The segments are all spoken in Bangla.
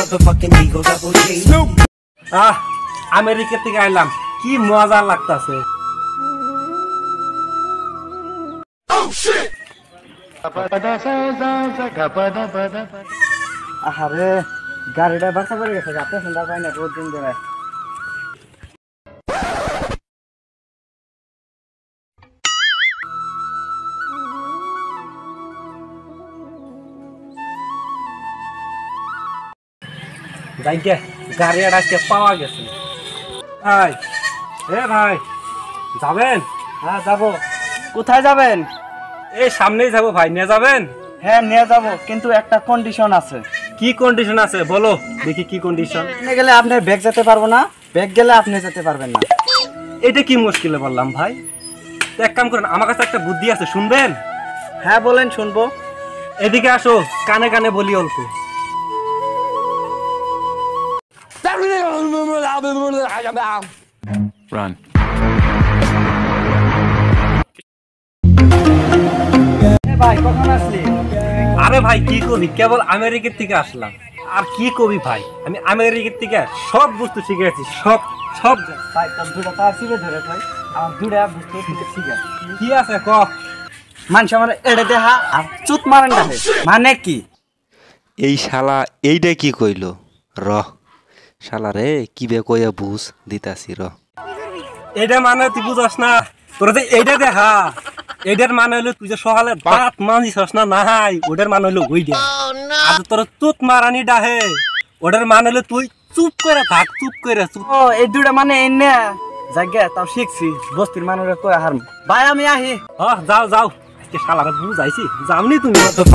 আমেরিকা থেকে আইলাম, কি মজা লাগতাছে। আরে গাড়িটা বাসা করে গেছে, আপনি সুন্দর পাই না রোদ দিন ধরে। যাইগে গাড়ি আজকে পাওয়া গেছে। ভাই ভাই যাবেন? হ্যাঁ যাবো। কোথায় যাবেন? এই সামনেই যাবো ভাই, নিয়ে যাবেন? হ্যাঁ নিয়ে যাবো, কিন্তু একটা কন্ডিশন আছে। কি কন্ডিশন আছে বলো দেখি, কি কন্ডিশন? আপনি গেলে আপনি ব্যাগ যেতে পারবো না, ব্যাগ গেলে আপনি যেতে পারবেন না। এটা কি মুশকিলে বললাম ভাই? তো এক কাম করেন, আমার কাছে একটা বুদ্ধি আছে, শুনবেন? হ্যাঁ বলেন, শুনবো। এদিকে আসো, কানে কানে বলি অল্প। Run. ভাই কখন আসলি? আরে ভাই কি কবি, কেবল আমেরিকার থেকে আসলাম। আর কি কবি ভাই, আমি আমেরিকার থেকে সব বস্তু শিখে গেছি, সব সব। ভাই তোর দুটো তার শিখে ধরে ভাই, আমার দুটা বুঝতে শিখে। কি আছে ক? মানুষ আমার এড়ে দেহা আর চুত মারেন না, মানে কি? এই শালা এইটা কি কইল? রহ শালা রে, কি বে কইয়া বুঝ দিতাছি র। এটা মানে তুই বুঝস না, তোর যে এইটা দেখা, এটার মানে হলো তুই যে সকালে ভাত মানছিস না নাই, ওটার মানে হলো ওইটা। আর তোর তুত মারানি ডাহে, ওটার মানে হলো তুই চুপ করে থাক, চুপ করে চুপ। ও এই দুটা মানে এনে জায়গা তাও শিখছি, বস্তির মানুষরা কই হার। ভাই আমি আহি। যাও যাও, আজকে শালারে বুঝাইছি, যাওনি তুমি।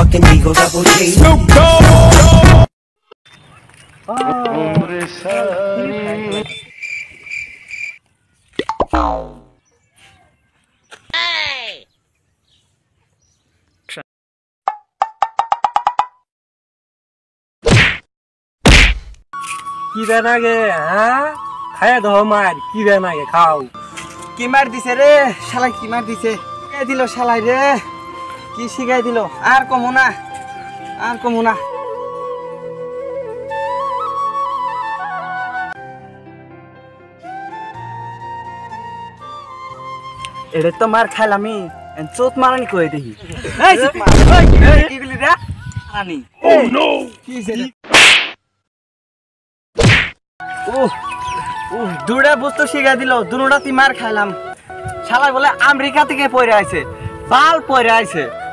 কি দেন আগে? হ্যাঁ খাইয়া দহ মার, কি দেন আগে খাও। কি মার দিছে রে শালা, কি মার দিছে দিল শালাই রে, কি শিখাই দিল। আর কমু না, আর কমু না। এটা তো মার খাইলামি, চোট মারানি কই দেখি। এই চোট মার, এই কি বলি রে রানী? ও নো, কি হইছে? দুটা বস্তু শিখাই দিল, দুটা মার খাইলাম। শালা বলে আমেরিকা থেকে পড়ে আইছে, বাল পড়ে আইছে।